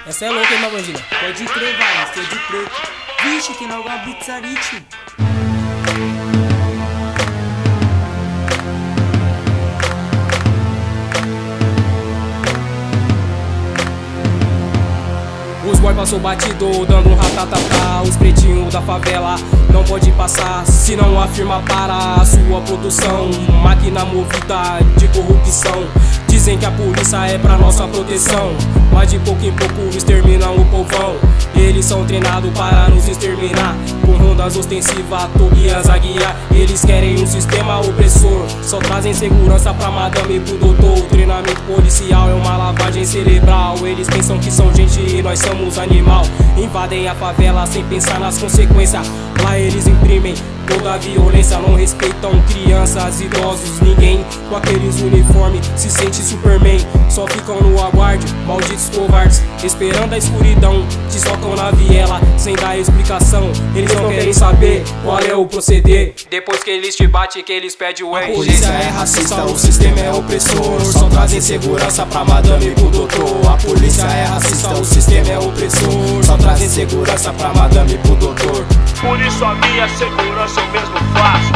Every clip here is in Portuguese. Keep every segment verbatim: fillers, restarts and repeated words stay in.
Essa é louca, hein, meu bandido? Pode crer, vai, sou de preto. Vixe, tem alguma blitzarit. Os boy passou batido, dando um ratatatá. Os pretinhos da favela não pode passar, se não afirma para a sua produção. Máquina movida de corrupção. Dizem que a polícia é pra nossa proteção, mas de pouco em pouco exterminam o povão. Eles são treinados para nos exterminar, com rondas ostensivas, toguias a guiar. Eles querem um sistema opressor, só trazem segurança pra madame e pro doutor. O treinamento policial é uma lavagem cerebral. Eles pensam que são gente e nós somos animal. Invadem a favela sem pensar nas consequências. Lá eles imprimem toda a violência, não respeitam crianças, idosos, ninguém. Com aqueles uniformes se sente Superman. Só ficam no aguarde, malditos covardes, esperando a escuridão. Te socam na viela sem dar explicação. Eles não querem saber qual é o proceder. Depois que eles te batem, que eles pedem o R G. A polícia é racista, o sistema é opressor. Só trazem segurança pra madame e pro doutor. A polícia é racista, o sistema é opressor. Só trazem segurança pra madame e pro doutor. Por isso a minha segurança eu mesmo faço.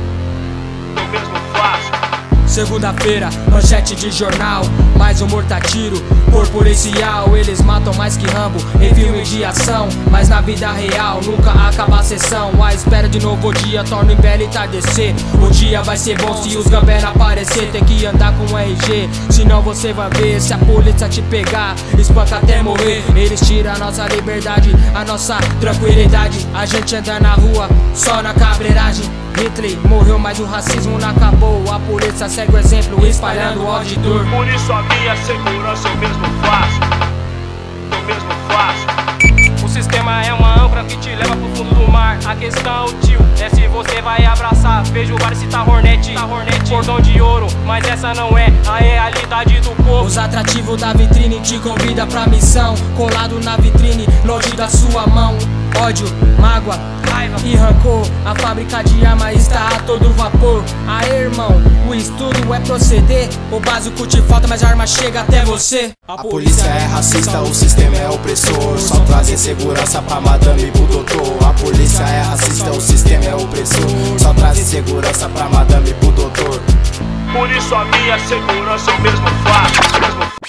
Eu mesmo faço. Segunda-feira, manchete de jornal, mais um morta-tiro por policial. Eles matam mais que Rambo em filme de ação, mas na vida real nunca acaba a sessão. A espera de novo dia torna em belo entardecer. O dia vai ser bom se os gambera aparecer. Tem que andar com R G, senão você vai ver. Se a polícia te pegar, espanca até morrer. Eles tiram a nossa liberdade, a nossa tranquilidade. A gente anda na rua, só na cabreiragem. Hitler morreu, mas o racismo não acabou. A polícia segue o exemplo, espalhando ódio e dor. Por isso a minha segurança eu mesmo faço. Eu mesmo faço. O sistema é uma âncora que te leva pro fundo do mar. A questão, tio, é se você vai abraçar. Vejo vários citar Hornet, tá Hornet, cordão de ouro, mas essa não é a realidade do povo. Os atrativos da vitrine te convida pra missão. Colado na vitrine, longe da sua mão. Ódio, mágoa, raiva e rancor. A fábrica de arma está a todo vapor. Aê, irmão, o estudo é proceder. O básico te falta, mas a arma chega até você. A polícia é racista, o sistema é opressor. Só trazem segurança pra madame e pro doutor. A polícia é racista, o sistema é opressor. Só trazem segurança pra madame e pro doutor. Por isso a minha segurança eu mesmo faço. Eu mesmo